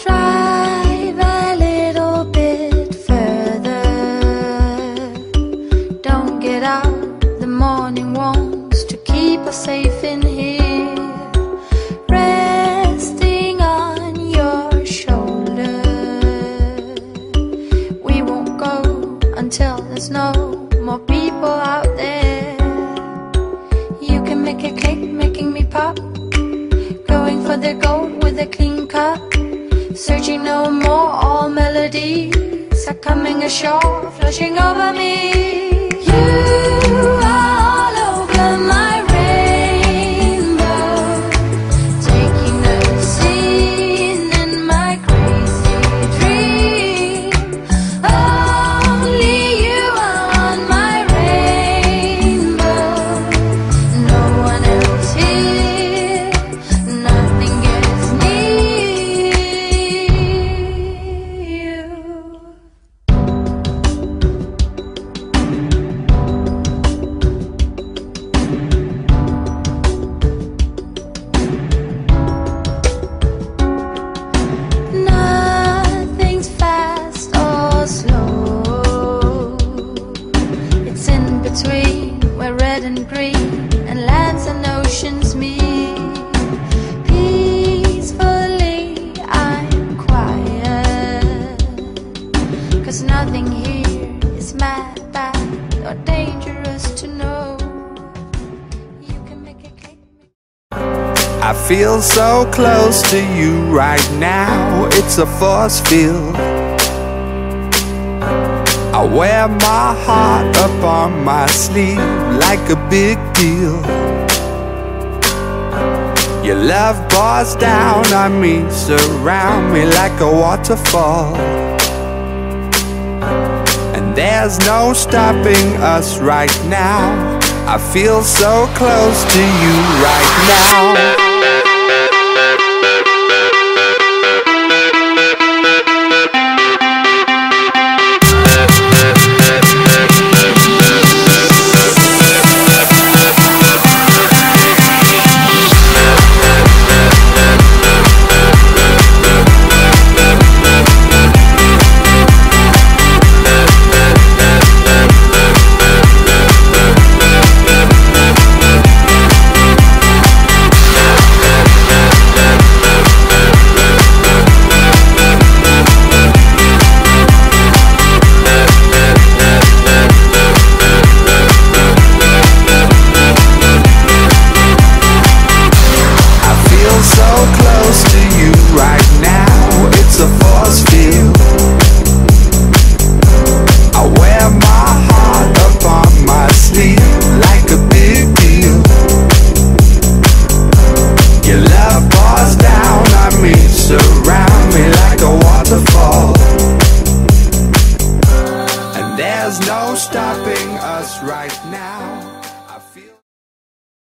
Drive a little bit further. Don't get out, the morning wants to keep us safe in here. Resting on your shoulder. We won't go until there's no more people out there. You can make it click, making me pop. Going for the gold with a clean cup. Searching no more, all melodies are coming ashore, flushing over me. You are all over my rainbow, taking the scene in my crazy dream. Only you are on my rainbow, no one else here, nothing gets near you. Nothing's fast or slow. It's in between where red and green and lands and oceans meet. Peacefully I'm quiet, 'cause nothing here is mad, bad or dangerous to know. You can make it click. I feel so close to you right now, it's a force field. I wear my heart up on my sleeve like a big deal. Your love pours down on me, surround me like a waterfall. And there's no stopping us right now. I feel so close to you right now.